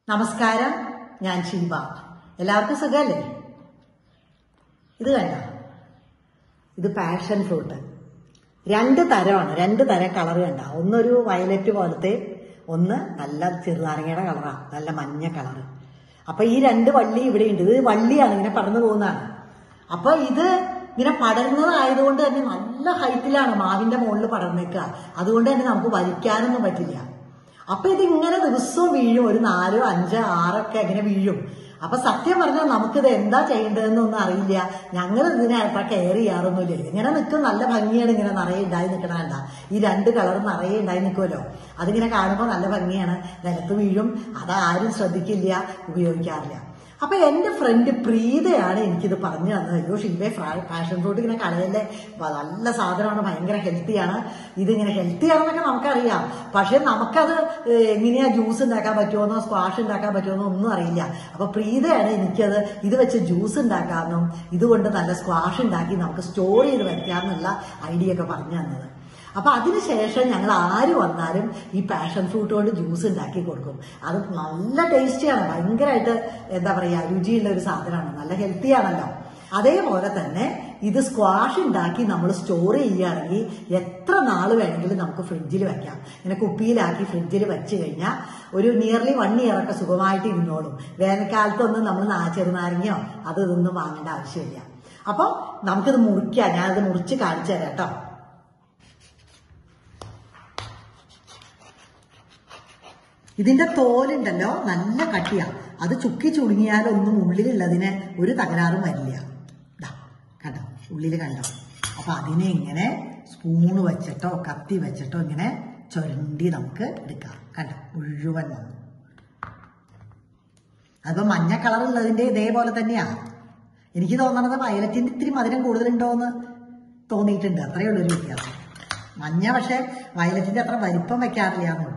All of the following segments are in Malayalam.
നമസ്കാരം, ഞാൻ ശിവ. എല്ലാവർക്കും സുഖമല്ലേ? ഇത് കണ്ട, ഇത് പാഷൻ ഫ്രൂട്ട്. രണ്ട് തരമാണ്, രണ്ട് തരം കളർ കണ്ട. ഒന്നൊരു വയലറ്റ് പോലത്തെ, ഒന്ന് നല്ല ചെറുനാരങ്ങയുടെ കളറാണ്, നല്ല മഞ്ഞ കളറ്. അപ്പൊ ഈ രണ്ട് വള്ളി ഇവിടെ ഉണ്ട്. ഇത് വള്ളിയാണ്, ഇങ്ങനെ പടർന്നു പോകുന്നതാണ്. അപ്പൊ ഇത് ഇങ്ങനെ പടർന്നതായതുകൊണ്ട് തന്നെ നല്ല ഹൈറ്റിലാണ് മാവിന്റെ മുകളിൽ പടർന്നേക്കുക. അതുകൊണ്ട് തന്നെ നമുക്ക് വലിക്കാനൊന്നും പറ്റില്ല. അപ്പൊ ഇതിങ്ങനെ ദിവസവും വീഴും, ഒരു 4, 5, 6 ഇങ്ങനെ വീഴും. അപ്പൊ സത്യം പറഞ്ഞാൽ നമുക്കിത് എന്താ ചെയ്യേണ്ടതെന്നൊന്നും അറിയില്ല. ഞങ്ങൾ ഇതിനെ അത്ര കെയർ ചെയ്യാറൊന്നുമില്ല. ഇങ്ങനെ നിൽക്കും, നല്ല ഭംഗിയാണ്, ഇങ്ങനെ നിറയെ ഉണ്ടായി നിൽക്കണണ്ട. ഈ രണ്ട് കളർ നിറയെ ഉണ്ടായി നിൽക്കുമല്ലോ, അതിങ്ങനെ കാണുമ്പോൾ നല്ല ഭംഗിയാണ്. നിലത്ത് വീഴും, അതാരും ശ്രദ്ധിക്കില്ല, ഉപയോഗിക്കാറില്ല. അപ്പൊ എന്റെ ഫ്രണ്ട് പ്രീതയാണ് എനിക്കിത് പറഞ്ഞു തന്നത്. അയ്യോ ഷിവേ, പാഷൻ ഫ്രൂട്ട് ഇങ്ങനെ കളയല്ലേ, നല്ല സാധനമാണ്, ഭയങ്കര ഹെൽത്തിയാണ്. ഇതിങ്ങനെ ഹെൽത്തിയാണെന്നൊക്കെ നമുക്കറിയാം, പക്ഷെ നമുക്കത് എങ്ങനെയാ ജ്യൂസ് ഉണ്ടാക്കാൻ പറ്റുമെന്നോ സ്ക്വാഷ് ഉണ്ടാക്കാൻ പറ്റുമെന്നോ ഒന്നും അറിയില്ല. അപ്പൊ പ്രീതയാണ് എനിക്കത് ഇത് വെച്ച് ജ്യൂസ് ഉണ്ടാക്കാമെന്നും ഇതുകൊണ്ട് നല്ല സ്ക്വാഷ് ഉണ്ടാക്കി നമുക്ക് സ്റ്റോർ ചെയ്ത് വയ്ക്കാമെന്നുള്ള ഐഡിയ ഒക്കെ പറഞ്ഞു തന്നത്. അപ്പൊ അതിനുശേഷം ഞങ്ങൾ ആര് വന്നാലും ഈ പാഷൻ ഫ്രൂട്ട് കൊണ്ട് ജ്യൂസ് ഉണ്ടാക്കി കൊടുക്കും. അത് നല്ല ടേസ്റ്റിയാണ്, ഭയങ്കരമായിട്ട് എന്താ പറയാ, രുചിയുള്ള ഒരു സാധനമാണ്, നല്ല ഹെൽത്തിയാണല്ലോ. അതേപോലെ തന്നെ ഇത് സ്ക്വാഷ് ഉണ്ടാക്കി നമ്മൾ സ്റ്റോർ ചെയ്യുകയാണെങ്കിൽ എത്ര നാൾ വേണമെങ്കിലും നമുക്ക് ഫ്രിഡ്ജിൽ വെക്കാം. ഇങ്ങനെ കുപ്പിയിലാക്കി ഫ്രിഡ്ജിൽ വെച്ച് കഴിഞ്ഞാൽ ഒരു നിയർലി 1 ഇയർ ഒക്കെ സുഖമായിട്ട് ഇരുന്നോളും. വേനൽക്കാലത്തൊന്നും നമ്മൾ ചെറുനാരങ്ങയോ അത് ഇതൊന്നും വാങ്ങേണ്ട ആവശ്യമില്ല. അപ്പൊ നമുക്കിത് മുറിക്കാം. ഞാനത് മുറിച്ച് കാണിച്ചു തരാം കേട്ടോ. ഇതിന്റെ തോലുണ്ടല്ലോ നല്ല കട്ടിയാ. അത് ചുക്കി ചുളുങ്ങിയാലൊന്നും ഉള്ളിലുള്ളതിന് ഒരു തകരാറും വരില്ല. കണ്ടോ, ഉള്ളിൽ കണ്ടോ. അപ്പൊ അതിനെ ഇങ്ങനെ സ്പൂണ് വെച്ചിട്ടോ കത്തി വെച്ചിട്ടോ ഇങ്ങനെ ചുരണ്ടി നമുക്ക് എടുക്കാം. കണ്ടോ, മുഴുവൻ വന്നു. അതിപ്പോ മഞ്ഞ കളറുള്ളതിന്റെ ഇതേപോലെ തന്നെയാ. എനിക്ക് തോന്നണത് വയലറ്റിന്റെ ഇത്തിരി മധുരം കൂടുതലുണ്ടോന്ന് തോന്നിയിട്ടുണ്ട്, അത്രയേ ഉള്ളൂ ഒരു വ്യത്യാസം. മഞ്ഞ പക്ഷെ വയലറ്റിന്റെ അത്ര വലിപ്പം വെക്കാറില്ല എന്നുള്ളൂ.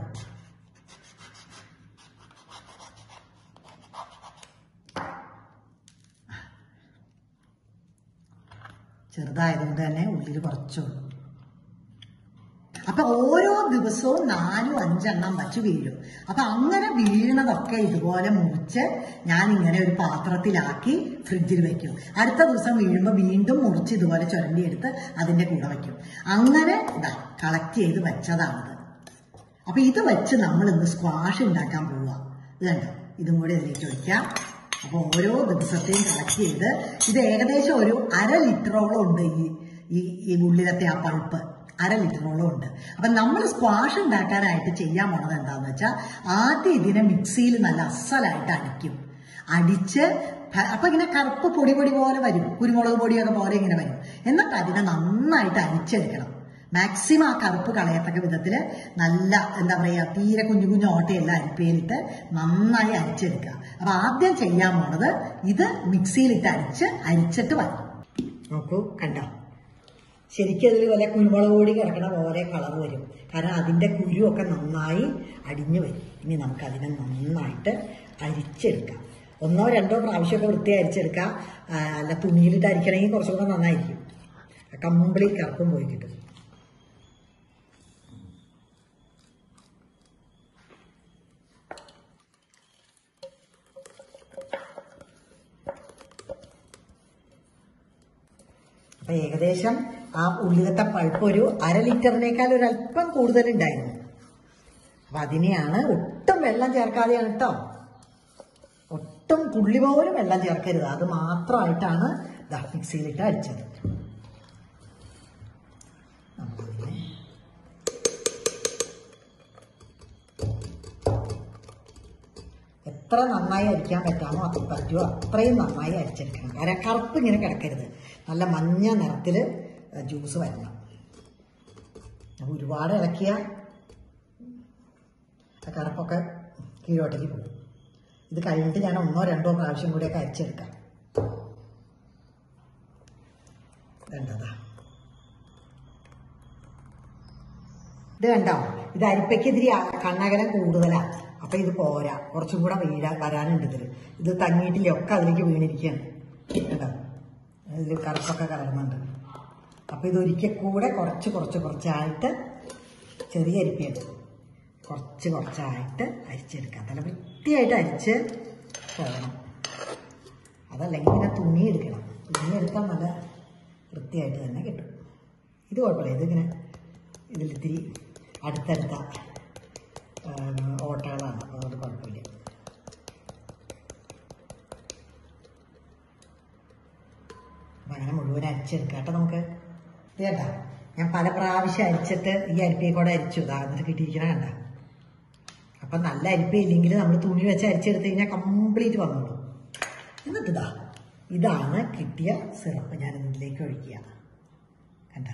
ചെറുതായതുകൊണ്ട് തന്നെ ഉള്ളിൽ കുറച്ചുള്ളൂ. അപ്പൊ ഓരോ ദിവസവും 4, 5 എണ്ണം വച്ച് വീഴും. അപ്പൊ അങ്ങനെ വീണതൊക്കെ ഇതുപോലെ മുറിച്ച് ഞാൻ ഇങ്ങനെ ഒരു പാത്രത്തിലാക്കി ഫ്രിഡ്ജിൽ വെക്കും. അടുത്ത ദിവസം വീഴുമ്പോൾ വീണ്ടും മുറിച്ച് ഇതുപോലെ ചുരണ്ടിയെടുത്ത് അതിന്റെ കൂടെ വെക്കും. അങ്ങനെ കളക്ട് ചെയ്ത് വെച്ചതാണിത്. അപ്പൊ ഇത് വെച്ച് നമ്മൾ ഇന്ന് സ്ക്വാഷ് ഉണ്ടാക്കാൻ പോവുക. ഇത് കണ്ടോ, ഇതും കൂടി ഇതിലേക്ക് ഒഴിക്കാം. അപ്പൊ ഓരോ ദിവസത്തെയും കളക്ട് ചെയ്ത് ഇത് ഏകദേശം ഒരു 1/2 ലിറ്ററോളം ഉണ്ട്. ഈ ഉള്ളിലത്തെ ആ പൾപ്പ് 1/2 ലിറ്ററോളം ഉണ്ട്. അപ്പൊ നമ്മൾ സ്ക്വാഷ് ഉണ്ടാക്കാനായിട്ട് ചെയ്യാൻ പോണത് എന്താന്ന് വെച്ചാൽ, ആദ്യം ഇതിനെ മിക്സിയിൽ നല്ല അസലായിട്ട് അടിക്കും. അടിച്ച് അപ്പൊ ഇങ്ങനെ കറുപ്പ് പൊടി പോലെ വരും, കുരുമുളക് പൊടിയൊക്കെ പോലെ ഇങ്ങനെ വരും. എന്നിട്ട് അതിനെ നന്നായിട്ട് അരിച്ചെടുക്കണം. മാക്സിമം ആ കറുപ്പ് കളയത്തക്ക വിധത്തില് നല്ല എന്താ പറയാ, തീരെ കുഞ്ഞു കുഞ്ഞു ഓട്ടയെല്ലാം അരിപ്പയിലിട്ട് നന്നായി അരിച്ചെടുക്കുക. അപ്പൊ ആദ്യം ചെയ്യാൻ പോണത് ഇത് മിക്സിയിലിട്ട് അരിച്ചിട്ട് വരും. നോക്കൂ, കണ്ടോ, ശരിക്കും അതിൽ വല്ല കുരുമുളക് പൊടി കിടക്കണ പോലെ കളർ വരും. കാരണം അതിന്റെ കുരുവൊക്കെ നന്നായി അടിഞ്ഞു വരും. ഇനി നമുക്ക് അതിനെ നന്നായിട്ട് അരിച്ചെടുക്കാം. 1, 2 പ്രാവശ്യമൊക്കെ വൃത്തി അരിച്ചെടുക്കാം. അല്ല, തുണിയിലിട്ട് അരിക്കണമെങ്കിൽ കുറച്ചുകൂടെ നന്നായിരിക്കും. കംപ്ലീറ്റ് കറുപ്പും പോയി കിട്ടും. അപ്പൊ ഏകദേശം ആ ഉള്ളിലത്തെ പൾപ്പ് ഒരു 1/2 ലിറ്ററിനേക്കാൾ ഒരല്പം കൂടുതലുണ്ടായിരുന്നു. അപ്പൊ അതിനെയാണ്, ഒട്ടും വെള്ളം ചേർക്കാതെയാണ് കേട്ടോ, ഒട്ടും തുള്ളി പോലും വെള്ളം ചേർക്കരുത്. അത് മാത്രമായിട്ടാണ് മിക്സിയിലിട്ട് അടിച്ചത്. എത്ര നന്നായി അരിക്കാൻ പറ്റാമോ അത്രയും നന്നായി അരിച്ചെടുക്കണം. കാരണം കറുപ്പ് ഇങ്ങനെ കിടക്കരുത്, നല്ല മഞ്ഞ നിറത്തിൽ ജ്യൂസ് വരണം. ഒരുപാട് ഇളക്കിയ കറുപ്പൊക്കെ കീഴോട്ടേക്ക് പോകും. ഇത് കഴിഞ്ഞിട്ട് ഞാൻ 1, 2 പ്രാവശ്യം കൂടിയൊക്കെ അരിച്ചെടുക്കാം. വേണ്ടതാ, ഇത് കണ്ടോ, ഇത് അരിപ്പയ്ക്ക് ഇതിരി കണ്ണകലം കൂടുതലാണ്. അപ്പൊ ഇത് പോരാ, കുറച്ചും കൂടെ വരാനുണ്ട്. ഇത് തങ്ങിയിട്ടില്ല, ഒക്കെ അതിലേക്ക് വീണിരിക്കുകയാണ്. കേട്ടോ, ഇതിൽ കറുപ്പൊക്കെ കലർന്നുണ്ട്. അപ്പൊ ഇതൊരിക്കൽ കൂടെ കുറച്ചായിട്ട് ചെറിയ അരിപ്പയാണ് കുറച്ച് കുറച്ചായിട്ട് അരിച്ചെടുക്കാം. നല്ല വൃത്തിയായിട്ട് അരിച്ച് പോകണം. അതല്ലെങ്കിൽ ഇങ്ങനെ തുണിയെടുക്കണം. തുണിയെടുത്താൽ നല്ല വൃത്തിയായിട്ട് തന്നെ കിട്ടും. ഇത് കുഴപ്പമില്ല. ഇതിങ്ങനെ ഇതിലിത്തിരി അടുത്തടുത്ത ഓട്ടകളാണ്, അതുകൊണ്ട് കുഴപ്പമില്ല. അപ്പം അങ്ങനെ മുഴുവൻ അരിച്ചെടുക്കാം കേട്ടോ. നമുക്ക് ഇത് കേട്ട, ഞാൻ പല പ്രാവശ്യം അരിച്ചിട്ട് ഈ അരിപ്പയെ കൂടെ അരിച്ചു. എന്നിട്ട് കിട്ടിയിരിക്കണ കണ്ട. അപ്പം നല്ല അരിപ്പ ഇല്ലെങ്കിൽ നമ്മൾ തുണി വെച്ച് അരിച്ചെടുത്ത് കഴിഞ്ഞാൽ കംപ്ലീറ്റ് വന്നോളൂ. എന്നിട്ട് ഇതാണ് കിട്ടിയ സിറപ്പ്. ഞാൻ ഇതിലേക്ക് ഒഴിക്കുക. കണ്ട,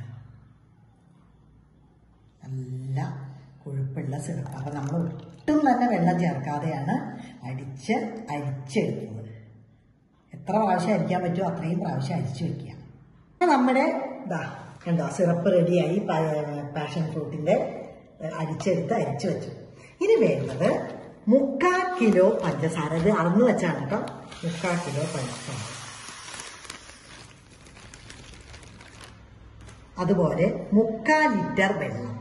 നല്ല കൊഴുപ്പുള്ള സിറപ്പ്. അപ്പം നമ്മൾ ഒട്ടും തന്നെ വെള്ളം ചേർക്കാതെയാണ് അരിച്ചെടുക്കുന്നത്. എത്ര പ്രാവശ്യം അരിക്കാൻ പറ്റുമോ അത്രയും പ്രാവശ്യം അരിച്ചു വെക്കുക. നമ്മുടെ കണ്ടോ സിറപ്പ് റെഡിയായി. പാഷൻ ഫ്രൂട്ടിന്റെ അരിച്ചു വെച്ചു. ഇനി വേണ്ടത് 3/4 കിലോ പഞ്ചസാര. ഇത് അളന്ന് വെച്ചാണ് കേട്ടോ. 3/4 കിലോ പഞ്ചസാര. അതുപോലെ 3/4 ലിറ്റർ വെള്ളം.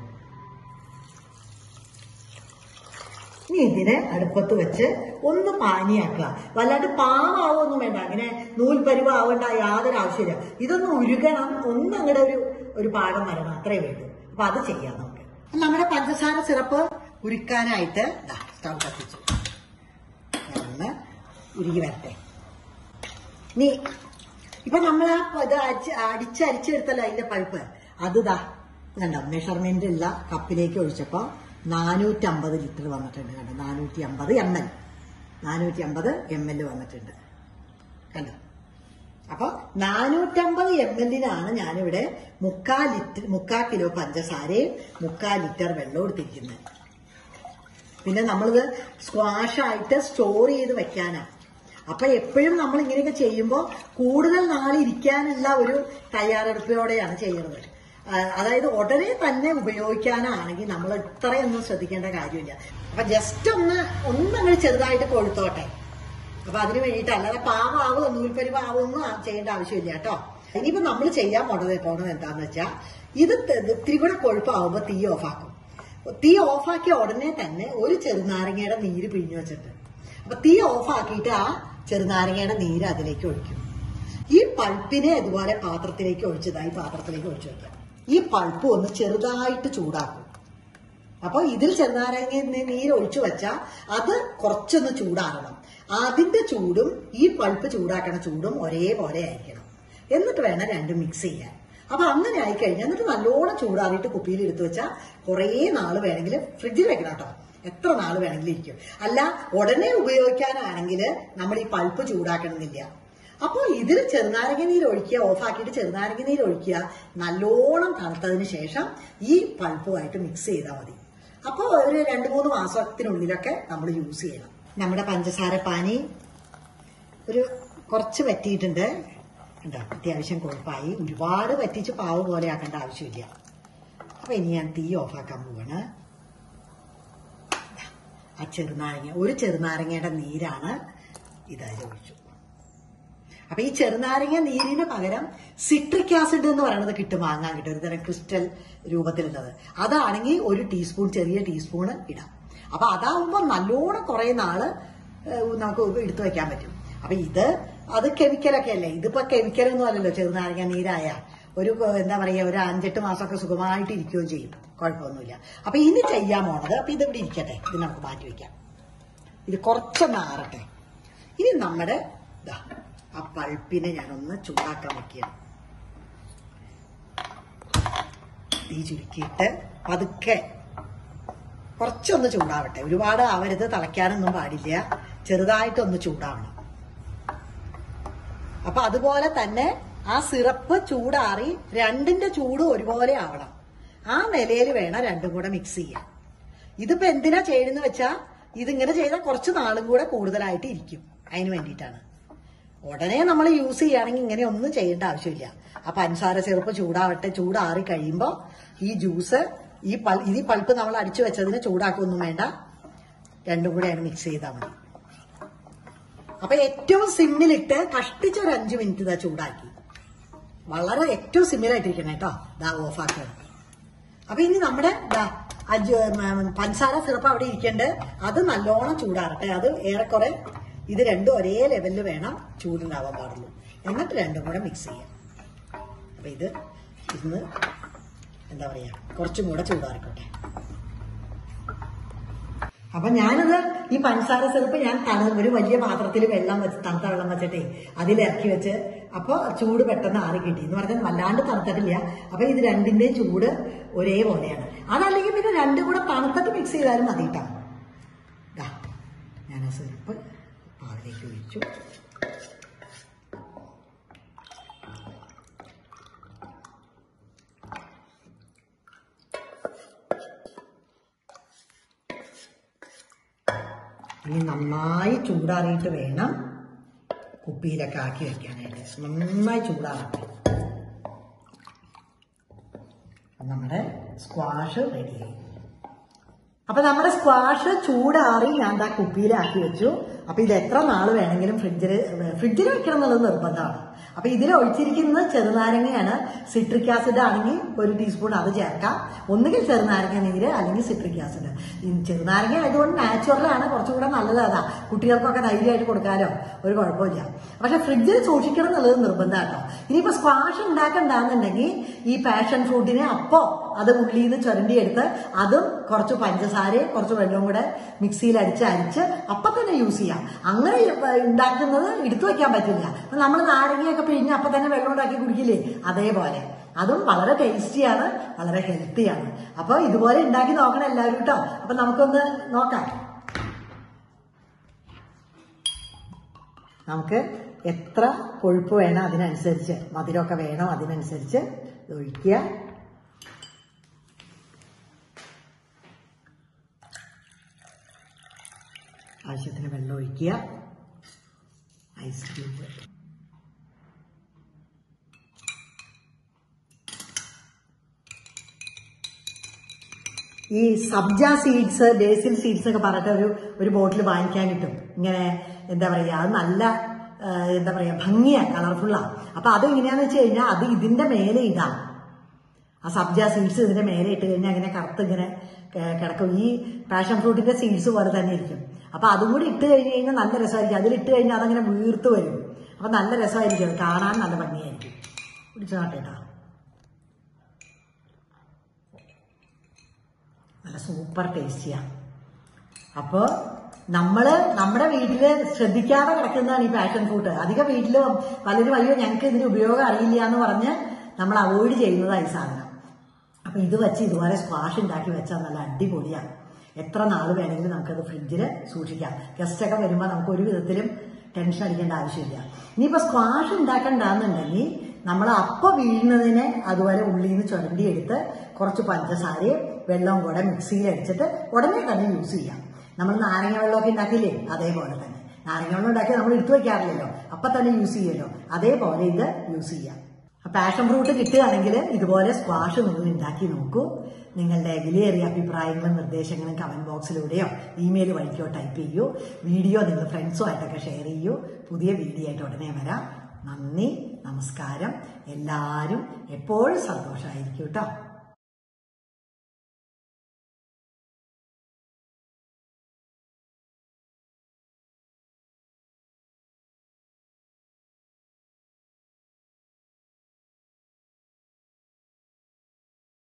ഇനി ഇതിനെ അടുപ്പത്ത് വെച്ച് ഒന്ന് പാനിയാക്കുക. വല്ലാണ്ട് പാവാവൊന്നും വേണ്ട. അങ്ങനെ നൂൽപ്പരിവാവേണ്ട യാതൊരു ആവശ്യമില്ല. ഇതൊന്ന് ഉരുകണം, ഒന്നങ്ങടെ ഒരു പാകം വരണം, അത്രേ വേണ്ടൂ. അപ്പൊ അത് ചെയ്യാം നമുക്ക്. നമ്മുടെ പഞ്ചസാര സിറപ്പ് ഉരുക്കാനായിട്ട് സ്റ്റൗ കത്തിച്ചു. ഒന്ന് ഉരുകി വരട്ടെ. ഇനി ഇപ്പൊ നമ്മൾ ഇത് അരിച്ചെടുത്തല്ലോ അതിന്റെ പഴുപ്പ്. അത് കണ്ടോ മെഷർമെന്റ് ഉള്ള കപ്പിലേക്ക് ഒഴിച്ചപ്പോ 450 ലിറ്റർ വന്നിട്ടുണ്ട്. കണ്ടോ 450 ml വന്നിട്ടുണ്ട്. കണ്ടോ. അപ്പൊ 450 ml ഞാനിവിടെ 3/4 കിലോ പഞ്ചസാരയും 3/4 ലിറ്റർ വെള്ളവും എടുത്തിരിക്കുന്നത്. പിന്നെ നമ്മളിത് സ്ക്വാഷായിട്ട് സ്റ്റോർ ചെയ്ത് വെക്കാനാണ്. അപ്പൊ എപ്പോഴും നമ്മൾ ഇങ്ങനെയൊക്കെ ചെയ്യുമ്പോൾ കൂടുതൽ നാളിരിക്കാനുള്ള ഒരു തയ്യാറെടുപ്പോടെയാണ് ചെയ്യുന്നത്. അതായത് ഉടനെ തന്നെ ഉപയോഗിക്കാനാണെങ്കിൽ നമ്മൾ ഇത്രയൊന്നും ശ്രദ്ധിക്കേണ്ട കാര്യമില്ല. അപ്പൊ ജസ്റ്റ് ഒന്നങ്ങനെ ചെറുതായിട്ട് കൊഴുത്തോട്ടെ. അപ്പൊ അതിന് വേണ്ടിയിട്ട് അല്ലാതെ പാവാവോ നൂൽപ്പരിവാവൊന്നും ചെയ്യേണ്ട ആവശ്യമില്ല കേട്ടോ. ഇനിയിപ്പോ നമ്മൾ ചെയ്യാൻ പോണത് എന്താന്ന് വെച്ചാൽ ഇത് ഇത്തിരി കൂടെ കൊഴുപ്പാവുമ്പോ തീ ഓഫാക്കും. തീ ഓഫാക്കിയ ഉടനെ തന്നെ ഒരു ചെറുനാരങ്ങയുടെ നീര് പിഴിഞ്ഞു വെച്ചിട്ട് അപ്പൊ തീ ഓഫാക്കിയിട്ട് ആ ചെറുനാരങ്ങയുടെ നീര് അതിലേക്ക് ഒഴിക്കും. ഈ പൾപ്പിനെ ഇതുപോലെ പാത്രത്തിലേക്ക് ഒഴിച്ചതായി പാത്രത്തിലേക്ക് ഒഴിച്ചു വെക്കാം. ഈ പൾപ്പ് ഒന്ന് ചെറുതായിട്ട് ചൂടാക്കും. അപ്പൊ ഇതിൽ ചെറുനാരങ്ങ നീര് ഒഴിച്ചു വെച്ചാൽ അത് കുറച്ചൊന്ന് ചൂടാകണം. അതിന്റെ ചൂടും ഈ പൾപ്പ് ചൂടാക്കണ ചൂടും ഒരേപോലെ ആയിരിക്കണം. എന്നിട്ട് വേണം രണ്ടും മിക്സ് ചെയ്യാൻ. അപ്പൊ അങ്ങനെ ആയിക്കഴിഞ്ഞാൽ എന്നിട്ട് നല്ലോണം ചൂടാറിയിട്ട് കുപ്പിയിൽ എടുത്തു വെച്ചാൽ കുറേ നാള് വേണമെങ്കിൽ ഫ്രിഡ്ജിൽ വെക്കണം കേട്ടോ. എത്ര നാള് വേണമെങ്കിലും ഇരിക്കും. അല്ല ഉടനെ ഉപയോഗിക്കാനാണെങ്കിൽ നമ്മൾ ഈ പൾപ്പ് ചൂടാക്കണമെന്നില്ല. അപ്പോൾ ഇതിൽ ചെറുനാരങ്ങ നീര് ഒഴിക്കുക. ഓഫാക്കിയിട്ട് ചെറുനാരങ്ങ നീര് ഒഴിക്കുക. നല്ലോണം തണുത്തതിന് ശേഷം ഈ പൾപ്പുമായിട്ട് മിക്സ് ചെയ്താൽ മതി. അപ്പോൾ ഒരു 2-3 മാസത്തിനുള്ളിലൊക്കെ നമ്മൾ യൂസ് ചെയ്യണം. നമ്മുടെ പഞ്ചസാര പാനി കുറച്ച് വറ്റിയിട്ടുണ്ട്. അത്യാവശ്യം കൊഴുപ്പായി. ഒരുപാട് വറ്റിച്ച് പാവ് പോലെ ആക്കേണ്ട ആവശ്യമില്ല. അപ്പൊ ഇനി ഞാൻ തീ ഓഫാക്കാൻ പോവാണ്. ആ ഒരു ചെറുനാരങ്ങയുടെ നീരാണ് ഇതായി ഒഴിച്ചു. അപ്പൊ ഈ ചെറുനാരങ്ങ നീരിന് പകരം സിട്രിക് ആസിഡ് എന്ന് പറയുന്നത് വാങ്ങാൻ കിട്ടും. ഒരു തരം ക്രിസ്റ്റൽ രൂപത്തിലുള്ളത്. അതാണെങ്കിൽ ഒരു ചെറിയ ടീസ്പൂണ് ഇടാം. അപ്പൊ അതാവുമ്പോ നല്ലോണം കുറെ നാള് നമുക്ക് എടുത്തു വെക്കാൻ പറ്റും. അപ്പൊ അത് കെമിക്കലൊക്കെ അല്ലേ. ഇതിപ്പോ കെമിക്കലൊന്നും അല്ലല്ലോ. ചെറുനാരങ്ങ നീരായ ഒരു 5-8 മാസമൊക്കെ സുഖമായിട്ട് ഇരിക്കുകയും ചെയ്യും. കുഴപ്പമൊന്നുമില്ല. അപ്പൊ ഇനി ചെയ്യാൻ പോണത്, അപ്പൊ ഇതിവിടെ ഇരിക്കട്ടെ, ഇത് നമുക്ക് മാറ്റി വെക്കാം. ഇത് കുറച്ചൊന്ന് ആറട്ടെ. ഇനി നമ്മുടെ ആ പൾപ്പിനെ ഞാനൊന്ന് ചൂടാക്കാൻ വെക്കുകയാണ്. തീ ചുരുക്കിയിട്ട് പതുക്കെ കുറച്ചൊന്ന് ചൂടാവട്ടെ. ഒരുപാട് ആവരുത്, തിളയ്ക്കാനൊന്നും പാടില്ല. ചെറുതായിട്ടൊന്ന് ചൂടാവണം. അപ്പൊ അതുപോലെ തന്നെ ആ സിറപ്പ് ചൂടാറി രണ്ടിന്റെ ചൂട് ഒരുപോലെ ആവണം. ആ നിലയിൽ വേണം രണ്ടും കൂടെ മിക്സ് ചെയ്യാൻ. ഇതിപ്പോ എന്തിനാ ചെയ്യുന്നത് വെച്ചാൽ ഇതിങ്ങനെ ചെയ്താൽ കുറച്ച് നാളും കൂടെ കൂടുതലായിട്ട് ഇരിക്കും. അതിന് വേണ്ടിയിട്ടാണ്. ഉടനെ നമ്മൾ യൂസ് ചെയ്യുകയാണെങ്കിൽ ഇങ്ങനെ ഒന്നും ചെയ്യേണ്ട ആവശ്യമില്ല. ആ പഞ്ചസാര സിറപ്പ് ചൂടാവട്ടെ. ചൂടാറി കഴിയുമ്പോൾ ഈ ജ്യൂസ് ഈ പൾപ്പ് നമ്മൾ അടിച്ചു വെച്ചതിന് ചൂടാക്കൊന്നും വേണ്ട. രണ്ടും കൂടെയാണ് മിക്സ് ചെയ്താൽ മതി. അപ്പൊ ഏറ്റവും സിമ്മിലിട്ട് കഷ്ടിച്ച് ഒരു 5 മിനിറ്റ് ചൂടാക്കി. ഏറ്റവും സിമ്മിലായിട്ടിരിക്കണം കേട്ടോ. ഓഫാക്കണം. അപ്പൊ ഇനി നമ്മുടെ പഞ്ചസാര സിറപ്പ് അവിടെ ഇരിക്കണ്ട്. അത് നല്ലോണം ചൂടാറട്ടെ. അത് ഏറെക്കുറെ ഇത് രണ്ടും ഒരേ ലെവലിൽ വേണം ചൂടുണ്ടാവാൻ പാടുള്ളൂ. എന്നിട്ട് രണ്ടും കൂടെ മിക്സ് ചെയ്യാം. അപ്പൊ ഇത് ഇന്ന് എന്താ പറയാ കുറച്ചും കൂടെ ചൂടാറിക്കോട്ടെ. അപ്പൊ ഞാനത് ഈ പഞ്ചസാര സിറപ്പ് ഞാൻ ഒരു വലിയ പാത്രത്തിൽ വെള്ളം വെച്ച് തണുത്ത വെള്ളം വെച്ചിട്ടേ അതിലിറക്കി വെച്ച് അപ്പൊ ചൂട് പെട്ടെന്ന് ആറി കിട്ടി എന്ന് പറഞ്ഞാൽ വല്ലാണ്ട് തണുത്തിട്ടില്ല. അപ്പൊ ഇത് രണ്ടിന്റെയും ചൂട് ഒരേപോലെയാണ്. അതല്ലെങ്കിൽ പിന്നെ രണ്ടും കൂടെ തണുത്തിട്ട് മിക്സ് ചെയ്താലും മതി കേട്ടോ. ഞാൻ ആ സിറപ്പ് പാലിലേക്ക് ഒഴിച്ചു. ഇനി നന്നായി ചൂടാറിയിട്ട് വേണം കുപ്പിയിലൊക്കെ ആക്കി വെക്കാനായിട്ട്. നന്നായി ചൂടാറട്ടെ. നമ്മുടെ സ്ക്വാഷ് റെഡിയായി. അപ്പൊ നമ്മുടെ സ്ക്വാഷ് ചൂടാറി ഞാൻ ആ കുപ്പിയിലാക്കി വെച്ചു. അപ്പൊ ഇത് എത്ര നാള് വേണമെങ്കിലും ഫ്രിഡ്ജിൽ വെക്കണം എന്നുള്ളത് നിർബന്ധമാണ്. അപ്പൊ ഇതിൽ ഒഴിച്ചിരിക്കുന്നത് ചെറുനാരങ്ങയാണ്. സിട്രിക് ആസിഡ് ആണെങ്കിൽ 1 ടീസ്പൂൺ അത് ചേർക്കാം. ഒന്നുകിൽ ചെറുനാരങ്ങ നീര് അല്ലെങ്കിൽ സിട്രിക് ആസിഡ്. ചെറുനാരങ്ങ ആയതുകൊണ്ട് നാച്ചുറലാണ്, കുറച്ചുകൂടെ നല്ലത് അതാ. കുട്ടികൾക്കൊക്കെ ധൈര്യമായിട്ട് കൊടുക്കാലോ, ഒരു കുഴപ്പമില്ല. പക്ഷെ ഫ്രിഡ്ജിൽ സൂക്ഷിക്കണം എന്നുള്ളത് നിർബന്ധമാട്ടോ. ഇനിയിപ്പോ സ്ക്വാഷ് ഉണ്ടാക്കണ്ടാന്നുണ്ടെങ്കിൽ ഈ പാഷൻ ഫ്രൂട്ടിനെ അപ്പോ അത് ഉള്ളിൽ നിന്ന് ചുരണ്ടിയെടുത്ത് അതും കുറച്ച് പഞ്ചസാരയും കുറച്ച് വെള്ളവും കൂടെ മിക്സിയിൽ അരിച്ച് അപ്പൊ തന്നെ യൂസ് ചെയ്യാം. അങ്ങനെ ഉണ്ടാക്കുന്നത് എടുത്തു വെക്കാൻ പറ്റില്ല. നമ്മൾ നാരങ്ങയൊക്കെ പിഴിഞ്ഞ് അപ്പൊ തന്നെ വെള്ളം ഉണ്ടാക്കി കുടിക്കില്ലേ, അതേപോലെ അതും വളരെ ടേസ്റ്റിയാണ്, വളരെ ഹെൽത്തിയാണ്. അപ്പൊ ഇതുപോലെ ഉണ്ടാക്കി നോക്കണം എല്ലാവരും കേട്ടോ. അപ്പൊ നമുക്കൊന്ന് നോക്കാം. നമുക്ക് എത്ര കൊഴുപ്പ് വേണം അതിനനുസരിച്ച്, മധുരമൊക്കെ വേണോ അതിനനുസരിച്ച് ഒഴിക്കുക. ആവശ്യത്തിന് വെള്ളം ഒഴിക്കുക. ഐസ് ക്യൂബ് ഈ സബ്ജ സീഡ്സ്, ബേസിൽ സീഡ്സ് ഒക്കെ പറഞ്ഞിട്ട് ഒരു ബോട്ടിൽ വാങ്ങിക്കാൻ കിട്ടും. ഇങ്ങനെ എന്താ പറയാ, അത് നല്ല എന്താ പറയാ ഭംഗിയാണ്, കളർഫുള്ളാണ്. അപ്പൊ അത് എങ്ങനെയാന്ന് വെച്ച് കഴിഞ്ഞാൽ അത് ഇതിന്റെ മേലെ ഇടാം. ആ സബ്ജ സീഡ്സ് ഇതിന്റെ മേലെ ഇട്ട് കഴിഞ്ഞാൽ അങ്ങനെ കറുത്ത് ഇങ്ങനെ കിടക്കും. ഈ പാഷൻ ഫ്രൂട്ടിന്റെ സീഡ്സ് പോലെ തന്നെ ഇരിക്കും. അപ്പൊ അതും കൂടി ഇട്ട് കഴിഞ്ഞ് കഴിഞ്ഞാൽ നല്ല രസമായിരിക്കും. അതിലിട്ട് കഴിഞ്ഞാൽ അതങ്ങനെ വീർത്ത് വരും. അപ്പൊ നല്ല രസമായിരിക്കും, അത് കാണാൻ നല്ല ഭംഗിയായിരിക്കും. പിടിച്ചു നോട്ടേട്ടാ, നല്ല സൂപ്പർ ടേസ്റ്റിയാണ്. അപ്പോൾ നമ്മുടെ വീട്ടില് ശ്രദ്ധിക്കാതെ കിടക്കുന്നതാണ് ഈ പാഷൻ ഫ്രൂട്ട്. അധികം വീട്ടില് പലരും അയ്യോ ഞങ്ങൾക്ക് ഇതിന്റെ ഉപയോഗം അറിയില്ല എന്ന് പറഞ്ഞ് നമ്മൾ അവോയ്ഡ് ചെയ്യുന്നതാണ് ഈ സാധനം. അപ്പൊ ഇത് വെച്ച് ഇതുപോലെ സ്ക്വാഷ് ഉണ്ടാക്കി വെച്ചാൽ നല്ല അടിപൊളിയാണ്. എത്ര നാൾ വേണമെങ്കിലും നമുക്കത് ഫ്രിഡ്ജിൽ സൂക്ഷിക്കാം. ഗസ്റ്റൊക്കെ വരുമ്പോൾ നമുക്ക് ഒരു വിധത്തിലും ടെൻഷൻ അടിക്കേണ്ട ആവശ്യമില്ല. ഇനിയിപ്പോൾ സ്ക്വാഷ് ഉണ്ടാക്കണ്ടാന്നുണ്ടെങ്കിൽ നമ്മൾ അപ്പം വീഴുന്നതിനെ അതുപോലെ ഉള്ളിൽ നിന്ന് ചുരണ്ടിയെടുത്ത് കുറച്ച് പഞ്ചസാരയും വെള്ളവും കൂടെ മിക്സിയിൽ അടിച്ചിട്ട് ഉടനെ തന്നെ യൂസ് ചെയ്യാം. നമ്മൾ നാരങ്ങ വെള്ളമൊക്കെ ഉണ്ടാക്കില്ലേ, അതേപോലെ തന്നെ. നാരങ്ങ വെള്ളം ഉണ്ടാക്കി നമ്മൾ എടുത്തു വെക്കാറില്ലല്ലോ, അപ്പം തന്നെ യൂസ് ചെയ്യുമല്ലോ, അതേപോലെ ഇത് യൂസ് ചെയ്യാം. പാഷൻ ഫ്രൂട്ട് കിട്ടുകയാണെങ്കിൽ ഇതുപോലെ സ്ക്വാഷ് നിങ്ങൾ ഉണ്ടാക്കി നോക്കൂ. നിങ്ങളുടെ വിലയേറിയ അഭിപ്രായങ്ങളും നിർദ്ദേശങ്ങളും കമന്റ് ബോക്സിലൂടെയോ ഇമെയിൽ വഴിക്കോ ടൈപ്പ് ചെയ്യൂ. വീഡിയോ നിങ്ങൾ ഫ്രണ്ട്സുമായിട്ടൊക്കെ ഷെയർ ചെയ്യൂ. പുതിയ വീഡിയോ ആയിട്ട് ഉടനെ വരാം. നന്ദി, നമസ്കാരം. എല്ലാവരും എപ്പോഴും സന്തോഷമായിരിക്കും കേട്ടോ.